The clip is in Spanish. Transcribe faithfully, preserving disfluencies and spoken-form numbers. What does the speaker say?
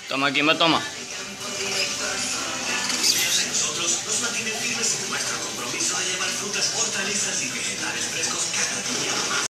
Toma, ¿quién me toma? Nosotros nos mantienen firmes en nuestro compromiso de llevar frutas, hortalizas y vegetales frescos